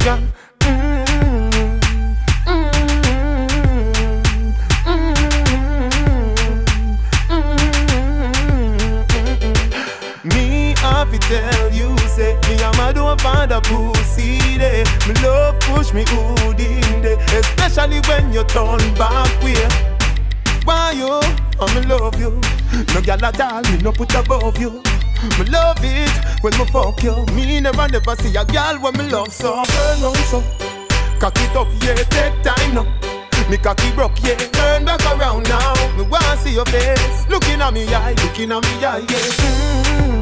girl. Me have to tell you, say me a mad over the pussy day. Me love push me hood in day, especially when you turn back way. Why you? I me love you. No girl at all, me no put above you. Me love it when me fuck you. Me never see a girl when me love so. Turn on so, cock it up, yeah, take time now. Me cocky broke, yeah, turn back around now. Me wanna see your face, looking at me eye, yeah.